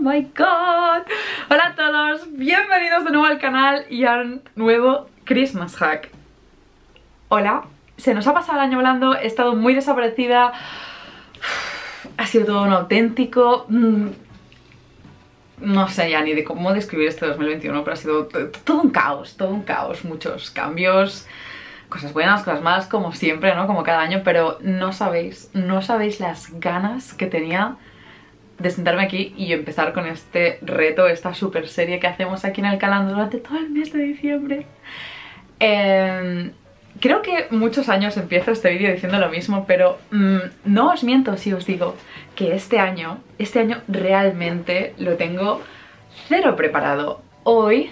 my god. Hola a todos, bienvenidos de nuevo al canal y a un nuevo Christmas hack. Hola, se nos ha pasado el año volando, he estado muy desaparecida. Ha sido todo un auténtico... No sé ya ni de cómo describir este 2021, pero ha sido todo un caos, muchos cambios, cosas buenas, cosas malas, como siempre, ¿no? Como cada año, pero no sabéis las ganas que tenía de sentarme aquí y empezar con este reto, esta super serie que hacemos aquí en el canal durante todo el mes de diciembre. Creo que muchos años empiezo este vídeo diciendo lo mismo, pero no os miento si os digo que este año realmente lo tengo cero preparado. Hoy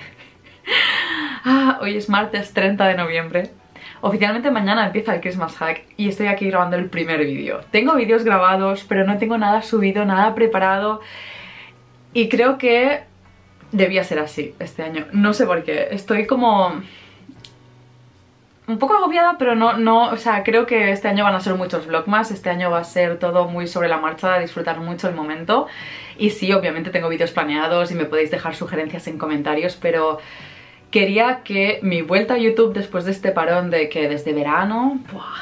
es martes 30 de noviembre. Oficialmente mañana empieza el Christmas hack y estoy aquí grabando el primer vídeo. Tengo vídeos grabados, pero no tengo nada subido, nada preparado. Y creo que debía ser así este año. No sé por qué. Estoy como... un poco agobiada, pero no, o sea, creo que este año van a ser muchos vlogmas, este año va a ser todo muy sobre la marcha, disfrutar mucho el momento. Y sí, obviamente tengo vídeos planeados y me podéis dejar sugerencias en comentarios, pero quería que mi vuelta a YouTube después de este parón de que desde verano,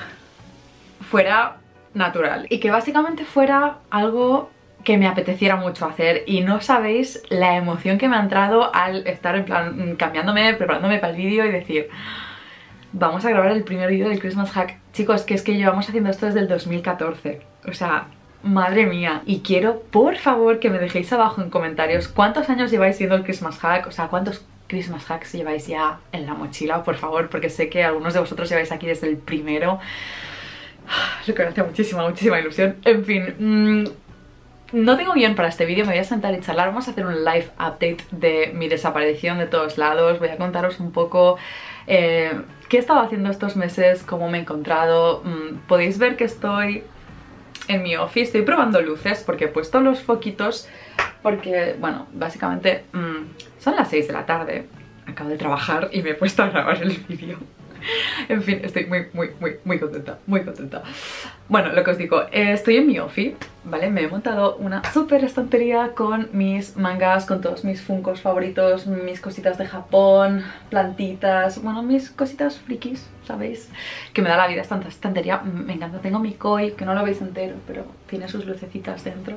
fuera natural. Y que básicamente fuera algo que me apeteciera mucho hacer, y no sabéis la emoción que me ha entrado al estar en plan cambiándome, preparándome para el vídeo y decir... vamos a grabar el primer vídeo del Christmas hack. Chicos, que es que llevamos haciendo esto desde el 2014. O sea, madre mía. Y quiero, por favor, que me dejéis abajo en comentarios cuántos años lleváis viendo el Christmas hack. O sea, cuántos Christmas hacks lleváis ya en la mochila, por favor. Porque sé que algunos de vosotros lleváis aquí desde el primero. Lo que me hace muchísima ilusión. En fin... no tengo guión para este vídeo, me voy a sentar y charlar. Vamos a hacer un live update de mi desaparición de todos lados. Voy a contaros un poco qué he estado haciendo estos meses, cómo me he encontrado. Podéis ver que estoy en mi office, estoy probando luces porque he puesto los foquitos porque, bueno, básicamente son las 6 de la tarde. Acabo de trabajar y me he puesto a grabar el vídeo. En fin, estoy muy contenta, muy contenta. Bueno, lo que os digo, estoy en mi office, ¿vale? Me he montado una súper estantería con mis mangas, con todos mis funkos favoritos, mis cositas de Japón, plantitas, bueno, mis cositas frikis, ¿sabéis? Que me da la vida esta estantería, me encanta. Tengo mi koi, que no lo veis entero, pero tiene sus lucecitas dentro.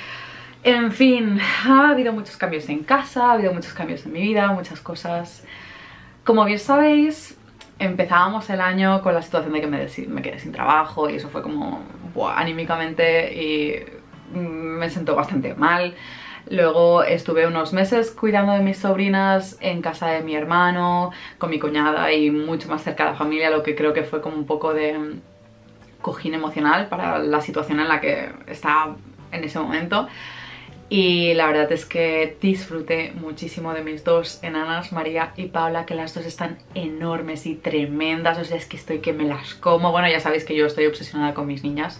En fin, ha habido muchos cambios en casa, ha habido muchos cambios en mi vida, muchas cosas. Como bien sabéis... empezábamos el año con la situación de que me quedé sin trabajo y eso fue como anímicamente y me sentó bastante mal. Luego estuve unos meses cuidando de mis sobrinas en casa de mi hermano, con mi cuñada y mucho más cerca de la familia, lo que creo que fue como un poco de cojín emocional para la situación en la que estaba en ese momento. Y la verdad es que disfruté muchísimo de mis dos enanas, María y Paula, que las dos están enormes y tremendas. O sea, es que estoy que me las como. Bueno, ya sabéis que yo estoy obsesionada con mis niñas.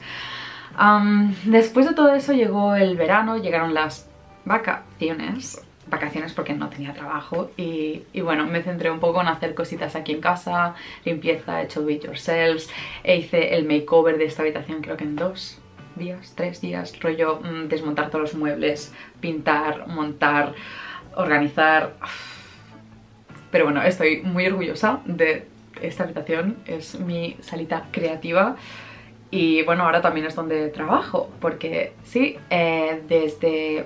Después de todo eso llegó el verano, llegaron las vacaciones porque no tenía trabajo. Y bueno, me centré un poco en hacer cositas aquí en casa, limpieza, he hecho do it yourself, e hice el makeover de esta habitación creo que en 3 días, rollo desmontar todos los muebles, pintar, montar, organizar. Pero bueno, estoy muy orgullosa de esta habitación, es mi salita creativa y bueno, ahora también es donde trabajo, porque sí, desde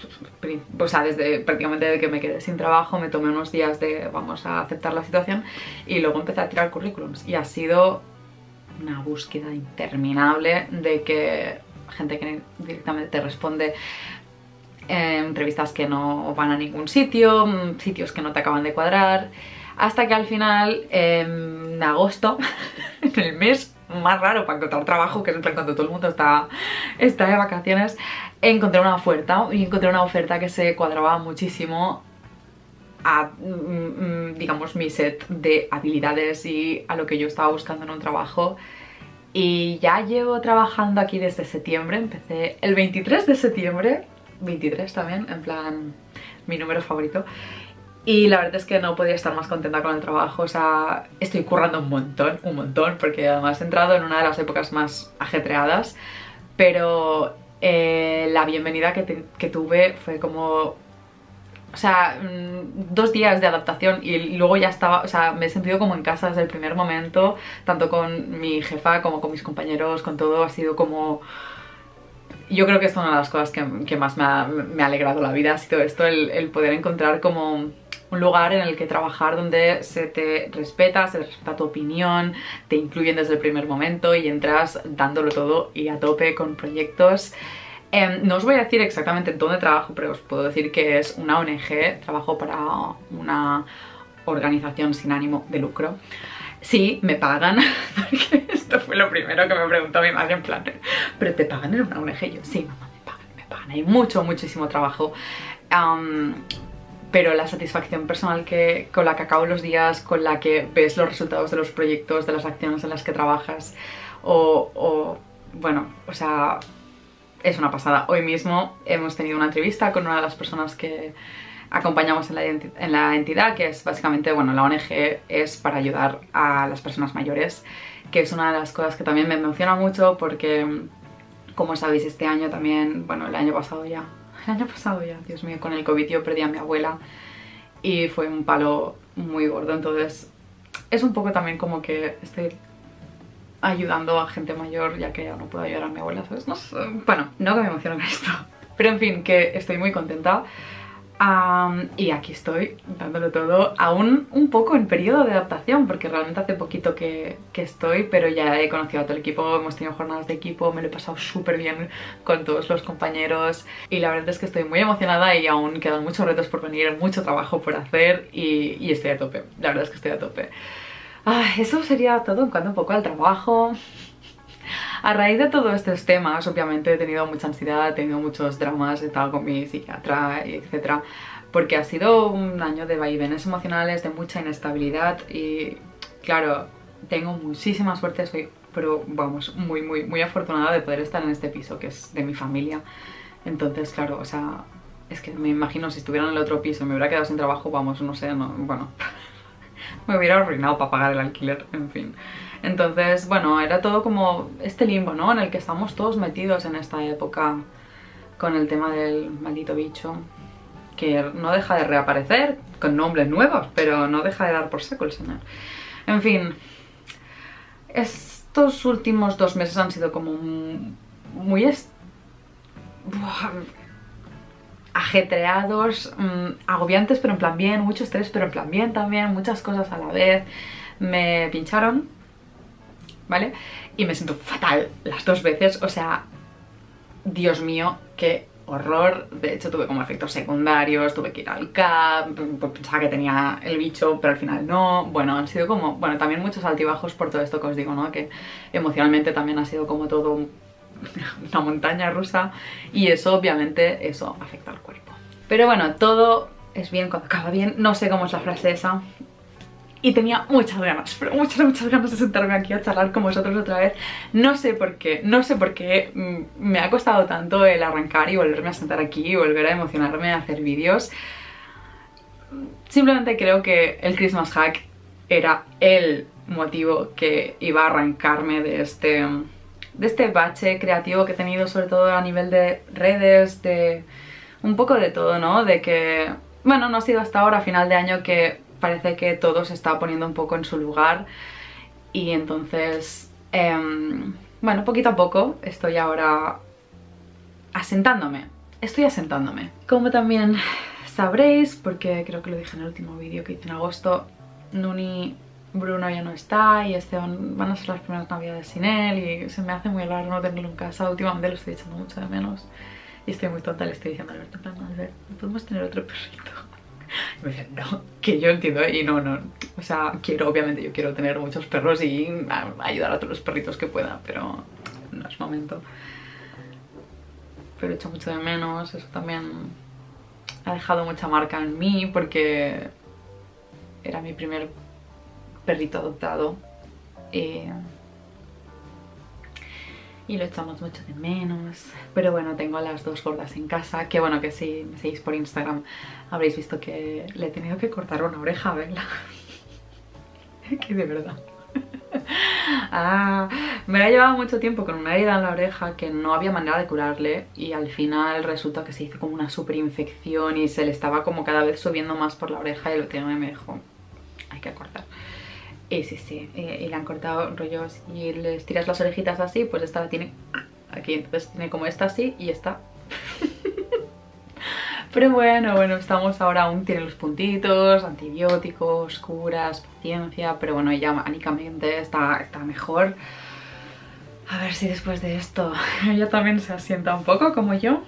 prácticamente que me quedé sin trabajo me tomé unos días de vamos a aceptar la situación y luego empecé a tirar currículums y ha sido una búsqueda interminable de que gente que directamente te responde entrevistas que no van a ningún sitio, sitios que no te acaban de cuadrar, hasta que al final en agosto, en el mes más raro para encontrar trabajo, que es en plan cuando todo el mundo está de vacaciones, encontré una oferta que se cuadraba muchísimo a, digamos, mi set de habilidades y a lo que yo estaba buscando en un trabajo. Y ya llevo trabajando aquí desde septiembre, empecé el 23 de septiembre, 23 también, en plan, mi número favorito. Y la verdad es que no podía estar más contenta con el trabajo, o sea, estoy currando un montón, porque además he entrado en una de las épocas más ajetreadas, pero La bienvenida que tuve fue como... O sea, 2 días de adaptación y luego ya estaba, o sea, me he sentido como en casa desde el primer momento, tanto con mi jefa como con mis compañeros, con todo, ha sido como... Yo creo que es una de las cosas que más me ha alegrado la vida, ha sido esto, el poder encontrar como un lugar en el que trabajar donde se te respeta tu opinión, te incluyen desde el primer momento y entras dándolo todo y a tope con proyectos. No os voy a decir exactamente dónde trabajo, pero os puedo decir que es una ONG, trabajo para una organización sin ánimo de lucro. Sí, me pagan, porque esto fue lo primero que me preguntó mi madre en plan, ¿pero te pagan en una ONG? Y yo, sí, mamá, me pagan, hay muchísimo trabajo. Pero la satisfacción personal con la que acabo los días, con la que ves los resultados de los proyectos, de las acciones en las que trabajas, bueno, o sea... Es una pasada. Hoy mismo hemos tenido una entrevista con una de las personas que acompañamos en la entidad, que es básicamente, bueno, la ONG es para ayudar a las personas mayores, que es una de las cosas que también me emociona mucho porque, como sabéis, este año también, bueno, el año pasado ya, Dios mío, con el COVID yo perdí a mi abuela y fue un palo muy gordo, entonces es un poco también como que estoy ayudando a gente mayor, ya que ya no puedo ayudar a mi abuela, ¿sabes? No sé, bueno, no que me emociono con esto, pero en fin, que estoy muy contenta. Y aquí estoy dándolo todo, aún un poco en periodo de adaptación, porque realmente hace poquito que estoy, pero ya he conocido a todo el equipo, hemos tenido jornadas de equipo, me lo he pasado súper bien con todos los compañeros y la verdad es que estoy muy emocionada y aún quedan muchos retos por venir, mucho trabajo por hacer y estoy a tope, la verdad es que estoy a tope. Eso sería todo en cuanto un poco al trabajo. A raíz de todos estos temas, obviamente he tenido mucha ansiedad, he tenido muchos dramas, he estado con mi psiquiatra, etc. Porque ha sido un año de vaivenes emocionales, de mucha inestabilidad y, claro, tengo muchísima suerte, pero vamos, muy afortunada de poder estar en este piso, que es de mi familia. Entonces, claro, o sea, es que me imagino si estuviera en el otro piso y me hubiera quedado sin trabajo, vamos, no sé, no, bueno... me hubiera arruinado para pagar el alquiler, en fin. Entonces, bueno, era todo como este limbo, ¿no? En el que estamos todos metidos en esta época con el tema del maldito bicho, que no deja de reaparecer con nombres nuevos, pero no deja de dar por saco el señor. En fin, estos últimos 2 meses han sido como muy ajetreados, agobiantes pero en plan bien, mucho estrés pero en plan bien también, muchas cosas a la vez. Me pincharon, ¿vale? Y me siento fatal las 2 veces, o sea, Dios mío, qué horror. De hecho tuve como efectos secundarios, tuve que ir al CAP, pensaba que tenía el bicho pero al final no. Bueno, han sido como, bueno, también muchos altibajos por todo esto que os digo, ¿no? Que emocionalmente también ha sido como todo una montaña rusa y eso obviamente eso afecta al cuerpo. Pero bueno, todo es bien cuando acaba bien, no sé cómo es la frase esa. Y tenía muchas ganas, pero muchas ganas de sentarme aquí a charlar con vosotros otra vez. No sé por qué me ha costado tanto el arrancar y volverme a sentar aquí y volver a emocionarme a hacer vídeos. Simplemente creo que el Christmas Hack era el motivo que iba a arrancarme de este bache creativo que he tenido, sobre todo a nivel de redes, de un poco de todo, ¿no? De que, bueno, no ha sido hasta ahora, a final de año, que parece que todo se está poniendo un poco en su lugar y entonces, bueno, poquito a poco estoy ahora asentándome. Como también sabréis, porque creo que lo dije en el último vídeo que hice en agosto, Nuni... Bruno ya no está y van a ser las primeras navidades sin él y se me hace muy raro no tenerlo en casa. Últimamente lo estoy echando mucho de menos y estoy muy tonta, le estoy diciendo a Alberto, Albert, ¿podemos tener otro perrito? Y me dice, no, que yo entiendo y no, o sea, obviamente yo quiero tener muchos perros y ayudar a todos los perritos que pueda, pero no es momento. Pero echo mucho de menos, eso también ha dejado mucha marca en mí porque era mi primer perrito adoptado y lo echamos mucho de menos. Pero bueno, tengo a las 2 gordas en casa, que bueno, que si me seguís por Instagram habréis visto que le he tenido que cortar una oreja a Bella. Que de verdad Me la llevaba mucho tiempo con una herida en la oreja que no había manera de curarle y al final resulta que se hizo como una super infección y se le estaba como cada vez subiendo más por la oreja y el veterinario me dijo, hay que cortar. Y sí, y le han cortado rollos y les tiras las orejitas así, pues esta la tiene aquí, entonces tiene como esta así y esta. Pero bueno, estamos ahora, aún tiene los puntitos, antibióticos, curas, paciencia, pero bueno, ella anímicamente está mejor. A ver si después de esto ella también se asienta un poco como yo.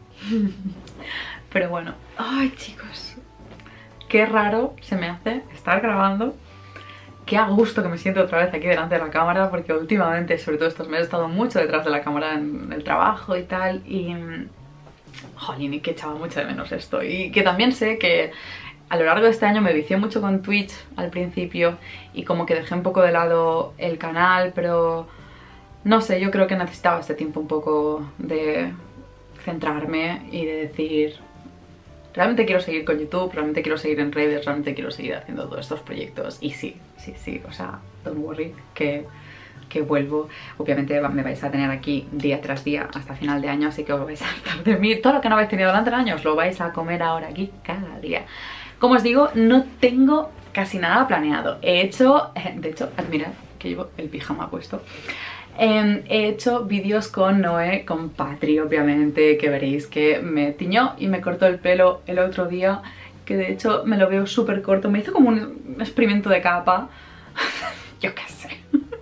Pero bueno, ay chicos, qué raro se me hace estar grabando. Qué a gusto que me siento otra vez aquí delante de la cámara, porque últimamente, sobre todo estos meses, he estado mucho detrás de la cámara en el trabajo y tal, y jolín, y que echaba mucho de menos esto. Y que también sé que a lo largo de este año me vicié mucho con Twitch al principio y como que dejé un poco de lado el canal, pero no sé, yo creo que necesitaba este tiempo un poco de centrarme y de decir, realmente quiero seguir con YouTube, realmente quiero seguir en redes, realmente quiero seguir haciendo todos estos proyectos. Y sí, o sea, don't worry, que vuelvo. Obviamente me vais a tener aquí día tras día hasta final de año, así que os vais a hartar de mí. Todo lo que no habéis tenido durante el año os lo vais a comer ahora aquí cada día. Como os digo, no tengo casi nada planeado. He hecho, de hecho, mirad que llevo el pijama puesto. He hecho vídeos con Noé, con Patri, obviamente, que veréis que me tiñó y me cortó el pelo el otro día, que de hecho me lo veo súper corto. Me hizo como un experimento de capa. Yo qué sé.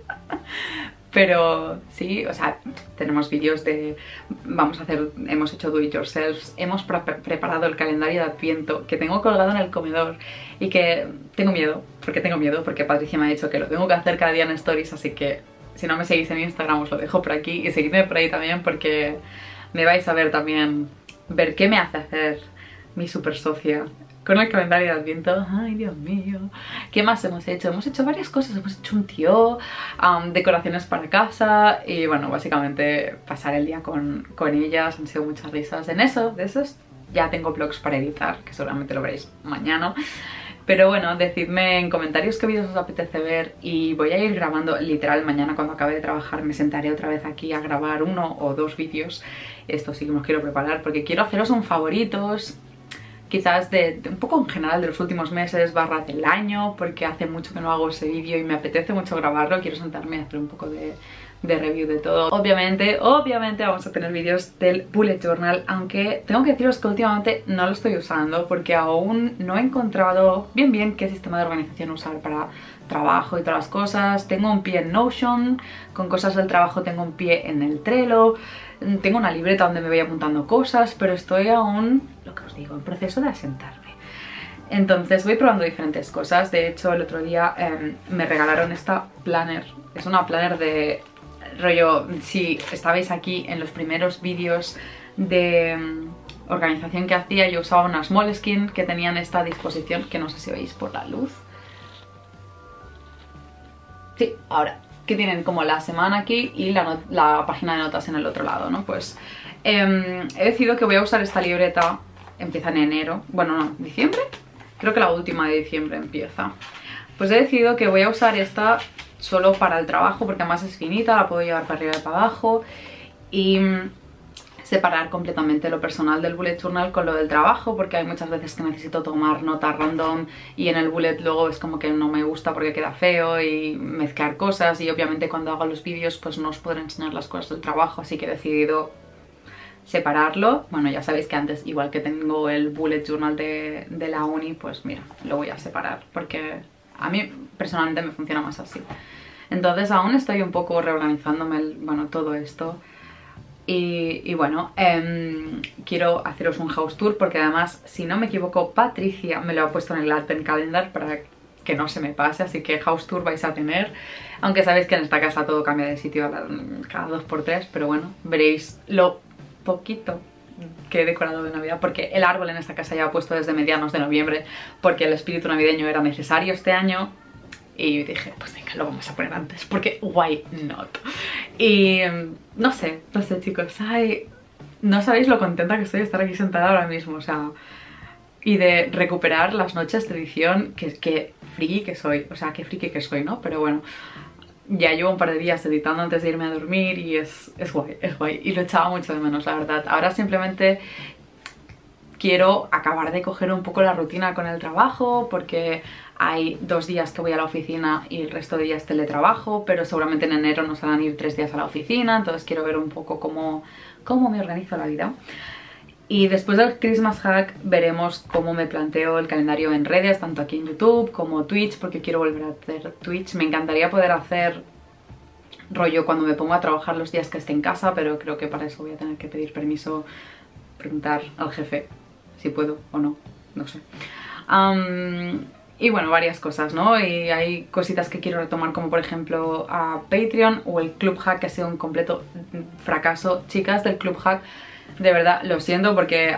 Pero sí, o sea, tenemos vídeos de... hemos hecho do it yourself, hemos preparado el calendario de Adviento que tengo colgado en el comedor y que tengo miedo, porque Patricia me ha dicho que lo tengo que hacer cada día en stories, así que si no me seguís en Instagram os lo dejo por aquí y seguidme por ahí también porque me vais a ver también, ver qué me hace hacer mi super socia con el calendario de Adviento. Ay, Dios mío. ¿Qué más hemos hecho? Hemos hecho varias cosas. Hemos hecho un tío, decoraciones para casa y bueno, básicamente pasar el día con ellas. Han sido muchas risas. De esos ya tengo vlogs para editar, que seguramente lo veréis mañana. Pero bueno, decidme en comentarios qué vídeos os apetece ver y voy a ir grabando literal mañana cuando acabe de trabajar. Me sentaré otra vez aquí a grabar 1 o 2 vídeos. Esto sí que me los quiero preparar porque quiero haceros un favoritos, quizás de un poco en general de los últimos meses / del año, porque hace mucho que no hago ese vídeo y me apetece mucho grabarlo. Quiero sentarme a hacer un poco de review de todo. Obviamente vamos a tener vídeos del bullet journal, aunque tengo que deciros que últimamente no lo estoy usando porque aún no he encontrado bien qué sistema de organización usar para trabajo y todas las cosas. Tengo un pie en Notion, con cosas del trabajo tengo un pie en el Trello, tengo una libreta donde me voy apuntando cosas, pero estoy aún, lo que os digo, en proceso de asentarme. Entonces voy probando diferentes cosas. De hecho, el otro día me regalaron esta planner. Es una planner de rollo, si estabais aquí en los primeros vídeos de organización que hacía, yo usaba unas Moleskine que tenían esta disposición, que no sé si veis por la luz. Sí, ahora, que tienen como la semana aquí y la página de notas en el otro lado, ¿no? Pues he decidido que voy a usar esta libreta. Empieza en enero, bueno no, diciembre, creo que la última de diciembre empieza. Pues he decidido que voy a usar esta solo para el trabajo porque además es finita, la puedo llevar para arriba y para abajo y separar completamente lo personal del bullet journal con lo del trabajo, porque hay muchas veces que necesito tomar notas random y en el bullet luego es como que no me gusta porque queda feo y mezclar cosas, y obviamente cuando hago los vídeos pues no os podré enseñar las cosas del trabajo, así que he decidido separarlo. Bueno, ya sabéis que antes, igual que tengo el bullet journal de la uni, pues mira, lo voy a separar porque a mí personalmente me funciona más así. Entonces aún estoy un poco reorganizándome, bueno, todo esto. Y bueno, quiero haceros un house tour porque además, si no me equivoco, Patricia me lo ha puesto en el advent calendar para que no se me pase, así que house tour vais a tener. Aunque sabéis que en esta casa todo cambia de sitio cada 2×3, pero bueno, veréis lo poquito que he decorado de Navidad, porque el árbol en esta casa ya he puesto desde medianos de noviembre porque el espíritu navideño era necesario este año y dije, pues venga, lo vamos a poner antes porque why not. Y no sé chicos, ay, no sabéis lo contenta que estoy de estar aquí sentada ahora mismo, o sea, y de recuperar las noches de edición, que friki que soy, o sea, qué friki que soy, ¿no? Pero bueno, ya llevo un par de días editando antes de irme a dormir y es guay, es guay. Y lo echaba mucho de menos, la verdad. Ahora simplemente quiero acabar de coger un poco la rutina con el trabajo, porque hay 2 días que voy a la oficina y el resto de días teletrabajo, pero seguramente en enero nos harán ir 3 días a la oficina, entonces quiero ver un poco cómo me organizo la vida. Y después del Christmas Hack veremos cómo me planteo el calendario en redes, tanto aquí en YouTube como Twitch, porque quiero volver a hacer Twitch. Me encantaría poder hacer rollo cuando me pongo a trabajar los días que esté en casa, pero creo que para eso voy a tener que pedir permiso, preguntar al jefe si puedo o no, no sé. Y bueno, varias cosas, ¿no? Y hay cositas que quiero retomar, como por ejemplo a Patreon o el Club Hack, que ha sido un completo fracaso. Chicas del Club Hack, de verdad, lo siento porque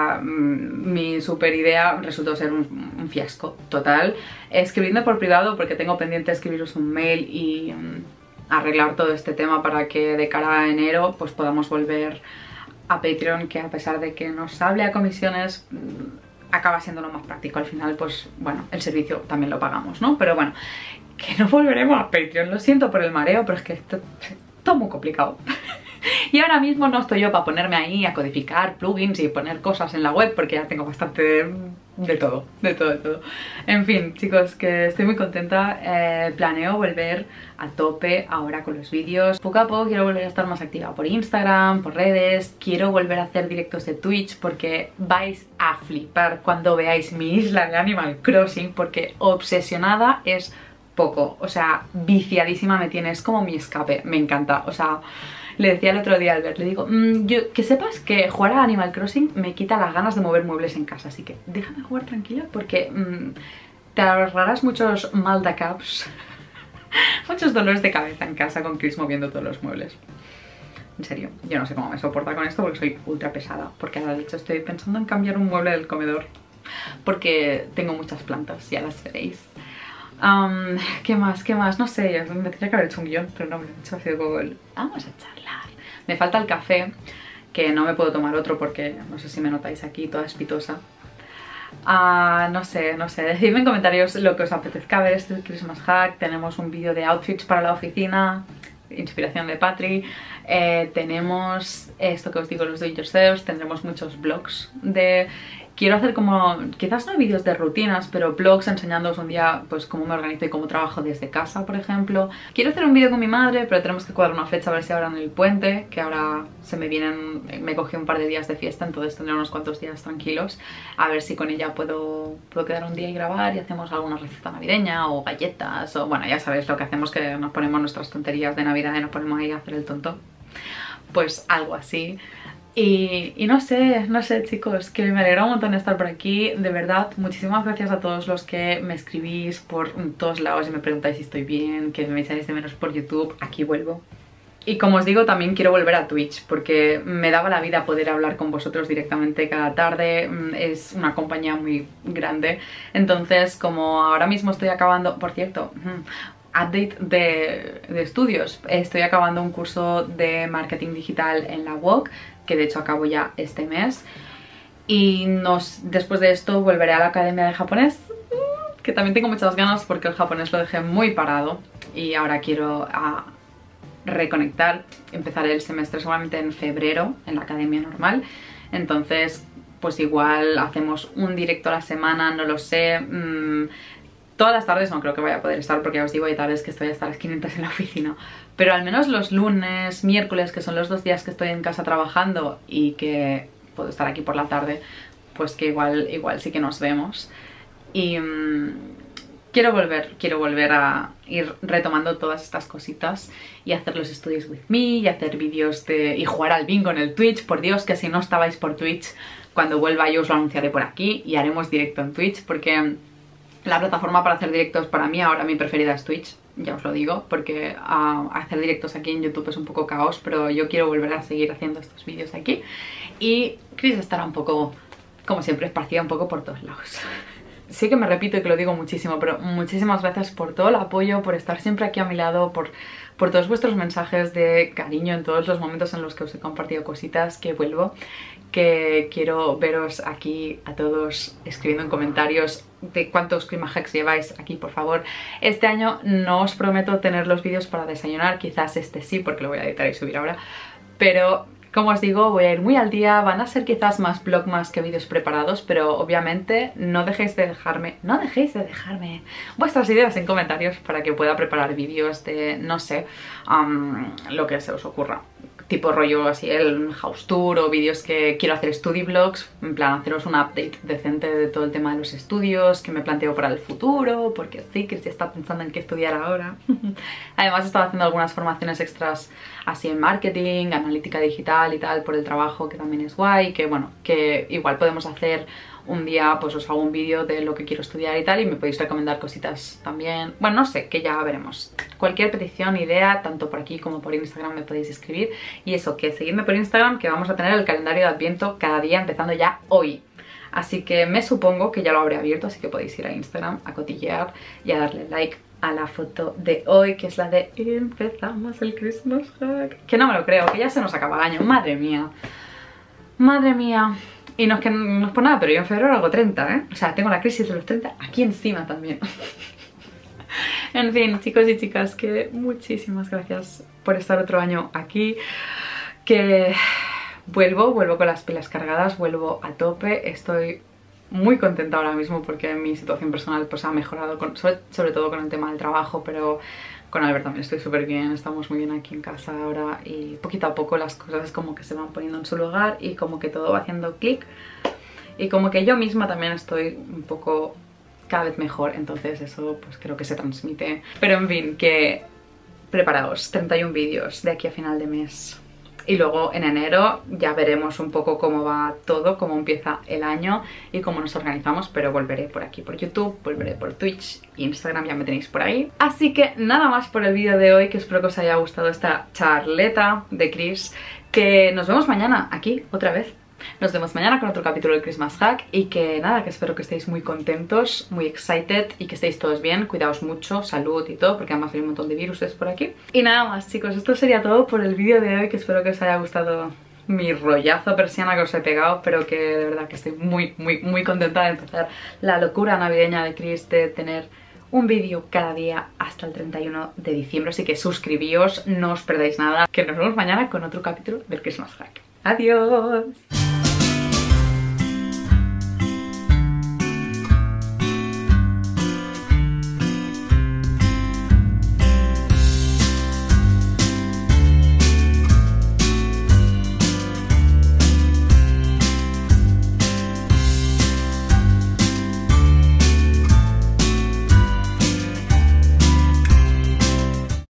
mi super idea resultó ser un fiasco total. Escribidme por privado porque tengo pendiente escribiros un mail y arreglar todo este tema para que de cara a enero pues podamos volver a Patreon, que a pesar de que nos hable a comisiones acaba siendo lo más práctico. Al final pues bueno, el servicio también lo pagamos, ¿no? Pero bueno, que no volveremos a Patreon, lo siento por el mareo, pero es que esto es muy complicado. Y ahora mismo no estoy yo para ponerme ahí a codificar plugins y poner cosas en la web, porque ya tengo bastante de todo. En fin, chicos, que estoy muy contenta. Planeo volver a tope ahora con los vídeos. Poco a poco quiero volver a estar más activa por Instagram, por redes. Quiero volver a hacer directos de Twitch porque vais a flipar cuando veáis mi isla de Animal Crossing, porque obsesionada es poco. O sea, viciadísima me tiene, es como mi escape, me encanta. O sea, le decía el otro día a Albert, le digo, que sepas que jugar a Animal Crossing me quita las ganas de mover muebles en casa, así que déjame jugar tranquila porque te ahorrarás muchos maldacaps, muchos dolores de cabeza en casa con Chris moviendo todos los muebles. En serio, yo no sé cómo me soporta con esto porque soy ultra pesada, porque ahora de hecho estoy pensando en cambiar un mueble del comedor porque tengo muchas plantas, ya las veréis. ¿Qué más? ¿Qué más? No sé, me tendría que haber hecho un guión, pero no me lo he hecho, ha sido como el... Vamos a charlar. Me falta el café, que no me puedo tomar otro porque no sé si me notáis aquí, toda espitosa. No sé, decidme en comentarios lo que os apetezca ver este Christmas Hack. Tenemos un vídeo de outfits para la oficina, inspiración de Patri. Tenemos esto que os digo, los do it yourselves. Tendremos muchos vlogs de... Quiero hacer como, quizás no vídeos de rutinas, pero vlogs enseñándoos un día pues cómo me organizo y cómo trabajo desde casa, por ejemplo. Quiero hacer un vídeo con mi madre, pero tenemos que cuadrar una fecha a ver si ahora en el puente, que ahora se me vienen, me cogí un par de días de fiesta, entonces tendré unos cuantos días tranquilos. A ver si con ella puedo quedar un día y grabar y hacemos alguna receta navideña o galletas, o bueno, ya sabéis lo que hacemos, que nos ponemos nuestras tonterías de Navidad y nos ponemos ahí a hacer el tonto. Pues algo así. Y no sé chicos, que me alegra un montón estar por aquí, de verdad. Muchísimas gracias a todos los que me escribís por todos lados y me preguntáis si estoy bien, que me echáis de menos por YouTube. Aquí vuelvo. Y como os digo, también quiero volver a Twitch porque me daba la vida poder hablar con vosotros directamente cada tarde. Es una compañía muy grande, entonces como ahora mismo estoy acabando, por cierto, update de estudios, estoy acabando un curso de marketing digital en la UOC, que de hecho acabo ya este mes, y después de esto volveré a la academia de japonés, que también tengo muchas ganas porque el japonés lo dejé muy parado y ahora quiero reconectar. Empezaré el semestre solamente en febrero en la academia normal, entonces pues igual hacemos un directo a la semana, no lo sé. Todas las tardes no creo que vaya a poder estar porque ya os digo, hay tardes que estoy hasta las 500 en la oficina, pero al menos los lunes, miércoles, que son los 2 días que estoy en casa trabajando y que puedo estar aquí por la tarde, pues que igual sí que nos vemos. Y quiero volver a ir retomando todas estas cositas y hacer los Studies with Me y hacer vídeos y jugar al bingo en el Twitch. Por Dios, que si no estabais por Twitch, cuando vuelva yo os lo anunciaré por aquí y haremos directo en Twitch, porque la plataforma para hacer directos para mí ahora mi preferida es Twitch, ya os lo digo, porque hacer directos aquí en YouTube es un poco caos, pero yo quiero volver a seguir haciendo estos vídeos aquí. Y Chris estará un poco, como siempre, esparcida un poco por todos lados. sé que me repito y que lo digo muchísimo, pero muchísimas gracias por todo el apoyo, por estar siempre aquí a mi lado, por todos vuestros mensajes de cariño en todos los momentos en los que os he compartido cositas, que vuelvo, que quiero veros aquí a todos escribiendo en comentarios de cuántos Christmas hacks lleváis aquí, por favor. Este año no os prometo tener los vídeos para desayunar, quizás este sí, porque lo voy a editar y subir ahora, pero como os digo, voy a ir muy al día, van a ser quizás más vlogmas que vídeos preparados, pero obviamente no dejéis de dejarme vuestras ideas en comentarios para que pueda preparar vídeos de, no sé, lo que se os ocurra. Tipo rollo así el house tour o vídeos que quiero hacer study vlogs, en plan haceros un update decente de todo el tema de los estudios que me planteo para el futuro, porque sí, que ya está pensando en qué estudiar ahora. Además he estado haciendo algunas formaciones extras así en marketing, analítica digital y tal por el trabajo, que también es guay, que bueno, que igual podemos hacer un día, pues os hago un vídeo de lo que quiero estudiar y tal, y me podéis recomendar cositas también. Bueno, no sé, que ya veremos. Cualquier petición, idea, tanto por aquí como por Instagram me podéis escribir. Y eso, que seguidme por Instagram, que vamos a tener el calendario de Adviento cada día, empezando ya hoy. Así que me supongo que ya lo habré abierto, así que podéis ir a Instagram a cotillear y a darle like a la foto de hoy, que es la de empezamos el Christmas hack. Que no me lo creo, que ya se nos acaba el año, madre mía. Madre mía. Y no es que no es por nada, pero yo en febrero hago 30, ¿eh? O sea, tengo la crisis de los 30 aquí encima también. En fin, chicos y chicas, que muchísimas gracias por estar otro año aquí. Que vuelvo con las pilas cargadas, vuelvo a tope. Estoy muy contenta ahora mismo porque mi situación personal pues ha mejorado, sobre todo con el tema del trabajo, pero con Albert también estoy súper bien, estamos muy bien aquí en casa ahora y poquito a poco las cosas como que se van poniendo en su lugar y como que todo va haciendo clic y como que yo misma también estoy un poco cada vez mejor, entonces eso pues creo que se transmite. Pero en fin, que preparaos, 31 vídeos de aquí a final de mes. Y luego en enero ya veremos un poco cómo va todo, cómo empieza el año y cómo nos organizamos, pero volveré por aquí por YouTube, volveré por Twitch, Instagram, ya me tenéis por ahí. Así que nada más por el vídeo de hoy, que espero que os haya gustado esta charleta de Chris, que nos vemos mañana aquí otra vez. Nos vemos mañana con otro capítulo del Christmas Hack y que nada, que espero que estéis muy contentos, muy excited y que estéis todos bien, cuidaos mucho, salud y todo, porque además hay un montón de virus por aquí. Y nada más, chicos, esto sería todo por el vídeo de hoy, que espero que os haya gustado mi rollazo persiana que os he pegado, pero que de verdad que estoy muy contenta de empezar la locura navideña de Chris, de tener un vídeo cada día hasta el 31 de diciembre, así que suscribíos, no os perdáis nada, que nos vemos mañana con otro capítulo del Christmas Hack. ¡Adiós!